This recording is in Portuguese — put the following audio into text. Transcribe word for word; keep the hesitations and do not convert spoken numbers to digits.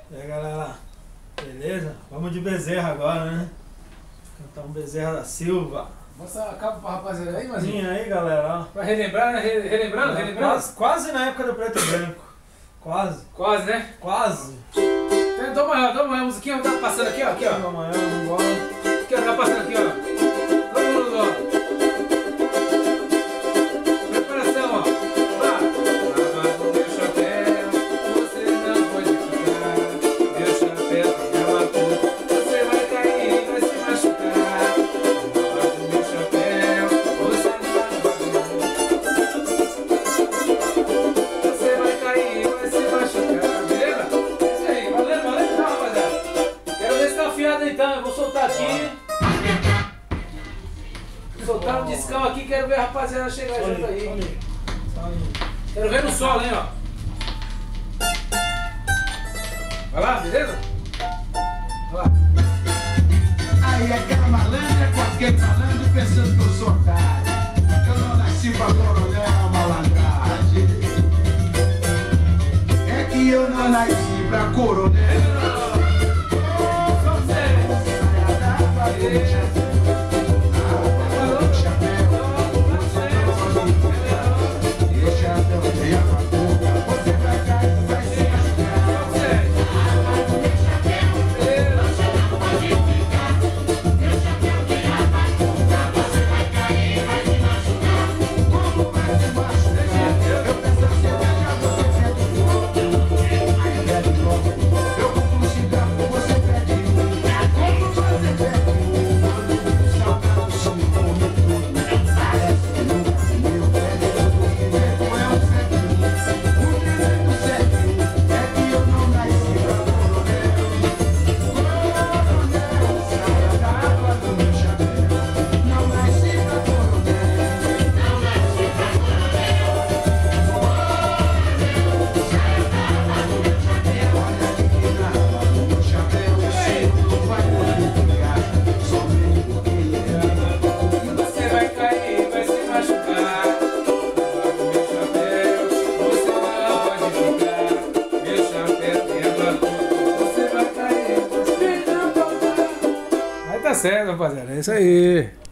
E aí, galera, beleza? Vamos de Bezerra agora, né? Cantar um Bezerra da Silva. Mostra a capa pra rapaziada aí, mas Sim, aí, galera, ó. pra relembrar, né? Re- Relembrando, É, relembrando? Quase, quase na época do preto e branco. Quase, Quase, né? quase. Então, dá uma, dá uma musiquinha, tá passando aqui, ó. Aqui, ó. Amanhã, vambora. Aqui, ó. Tá passando aqui, ó. Todo mundo, ó. Preparação, ó. Vá. Lava o meu chapéu, você não pode ficar. Meu chapéu tem água curta, você vai cair e vai se machucar. Lava o meu chapéu, você não vai. Você vai cair e vai se machucar. Beleza? É isso aí. Valeu, valeu, então, rapaziada. Quero ver se tá afiado então. Eu vou soltar aqui. Soltar um discão aqui, quero ver a rapaziada chegar junto aí. Quero ver no solo, hein, ó. Vai lá, beleza? Vai lá. Aí aquela malandra com aquele malandro pensando que eu sou otário. Eu não nasci pra coronel, malandragem. É que eu não nasci pra coronel. Tá certo, rapaziada. É isso aí.